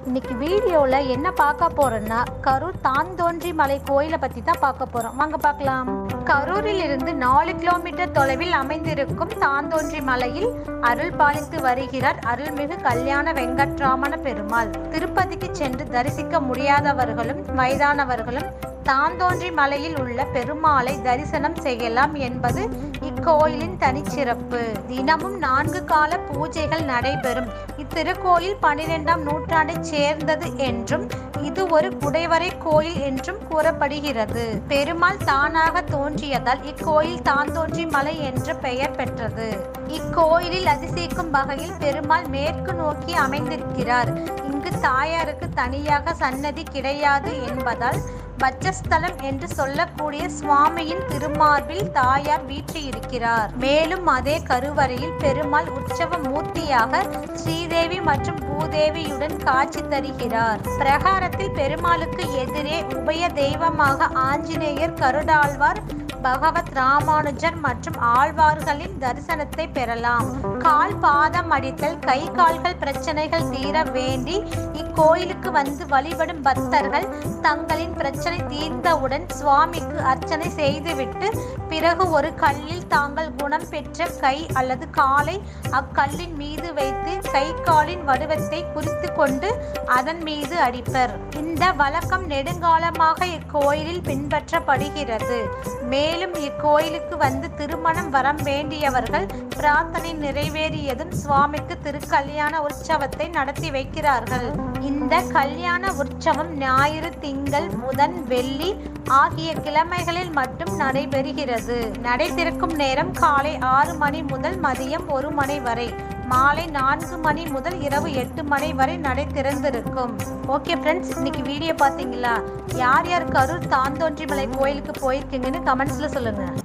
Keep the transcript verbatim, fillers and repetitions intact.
இன்னைக்கு வீடியோவில் என்ன பார்க்க போறோம்னா கரூர் தான்தோன்றி மலை கோயிலை பற்றி தான் பார்க்க போகிறோம். வாங்க பார்க்கலாம். கரூரில் இருந்து நாலு கிலோமீட்டர் தொலைவில் அமைந்திருக்கும் தான்தோன்றி மலையில் அருள் பாலித்து வருகிறார் அருள்மிகு கல்யாண வெங்கட்ராமன பெருமாள். திருப்பதிக்கு சென்று தரிசிக்க முடியாதவர்களும் வயதானவர்களும் தான்தோன்றி மலையில் உள்ள பெருமாளை தரிசனம் செய்யலாம் என்பது இக்கோயிலின் தனிச்சிறப்பு. தினமும் நான்கு கால பூஜைகள் நடைபெறும். இத்திருக்கோயில் பனிரெண்டாம் நூற்றாண்டை சேர்ந்தது என்றும் இது ஒரு குடைவரை கோயில் என்றும் கூறப்படுகிறது. பெருமாள் தானாக தோன்றியதால் இக்கோயில் தான்தோன்றி மலை என்ற பெயர் பெற்றது. இக்கோயிலில் அதிசயிக்கும் வகையில் பெருமாள் மேற்கு நோக்கி அமைந்திருக்கிறார். இங்கு தாயாருக்கு தனியாக சன்னதி கிடையாது என்பதால் பட்சஸ்தலம் என்று சொல்லக்கூடிய சுவாமியின் திருமார்பில் தாயார் வீற்றிருக்கிறார். மேலும் அதே கருவறையில் பெருமாள் உற்சவ மூர்த்தியாக ஸ்ரீதேவி மற்றும் பூதேவியுடன் காட்சி தருகிறார். பிரகாரத்தில் பெருமாளுக்கு எதிரே உபய தெய்வமாக ஆஞ்சநேயர், கருடாழ்வார், பகவத் ராமானுஜர் மற்றும் ஆழ்வார்களின் தரிசனத்தை பெறலாம். கால் பாதம் அடித்தல், கை கால்கள் பிரச்சனைகள் தீர வேண்டி இக்கோயிலுக்கு வந்து வழிபடும் பக்தர்கள் தங்களின் பிரச்சனை தீர்ந்தவுடன் சுவாமிக்கு அர்ச்சனை செய்துவிட்டு பிறகு ஒரு கல்லில் தாங்கள் குணம் பெற்ற கை அல்லது காலை அக்கல்லின் மீது வைத்து கை காலின் வடிவத்தை குறித்து கொண்டு அதன் மீது அடிப்பர். இந்த வழக்கம் நெடுங்காலமாக இக்கோயிலில் பின்பற்றப்படுகிறது. மேலும் இக்கோயிலுக்கு வந்து திருமணம் வரம் வேண்டியவர்கள் பிரார்த்தனை நிறைவேறியதும் சுவாமிக்கு திருக்கல்யாண உற்சவத்தை நடத்தி வைக்கிறார்கள். இந்த கல்யாண உற்சவம் ஞாயிறு, திங்கள், புதன், வெள்ளி ஆகிய கிழமைகளில் மட்டும் நடைபெறுகிறது. நடை திறக்கும் நேரம் காலை ஆறு மணி முதல் மதியம் ஒரு மணி வரை, மாலை நான்கு மணி முதல் இரவு எட்டு மணி வரை நடை திறந்திருக்கும். ஓகே ஃப்ரெண்ட்ஸ், இன்னைக்கு வீடியோ பார்த்தீங்களா? யார் யார் கரூர் தான்தோன்றி மலை கோயிலுக்கு போயிருக்கீங்கன்னு கமெண்ட்ஸ்ல சொல்லுங்க.